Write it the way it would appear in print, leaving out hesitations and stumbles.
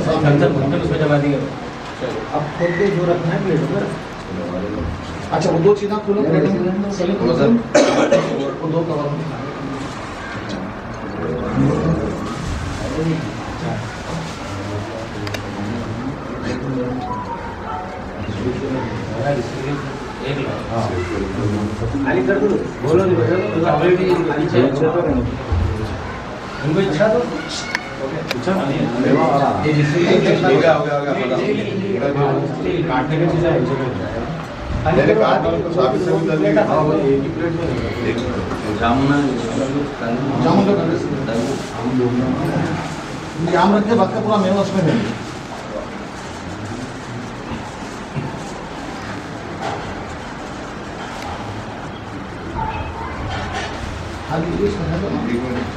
बर्तन उसमें जमा देंगे। अब खोल के जो रखना है प्लेट पर। अच्छा वो दो चीज़ें खोलो प्लेट में, वो दो कवर खाली कर दो, बोलो नहीं बचा तो ऑलरेडी खाली चाहिए उनको इच्छा तो अच्छा ये जिससे हो गया काटने की चीज़ है मेरे काट को साबित से भी प्लेट हां वो एक ही प्लेट में जामुन जामुन आम रख के बाद का पूरा मेवा उसमें है। खाली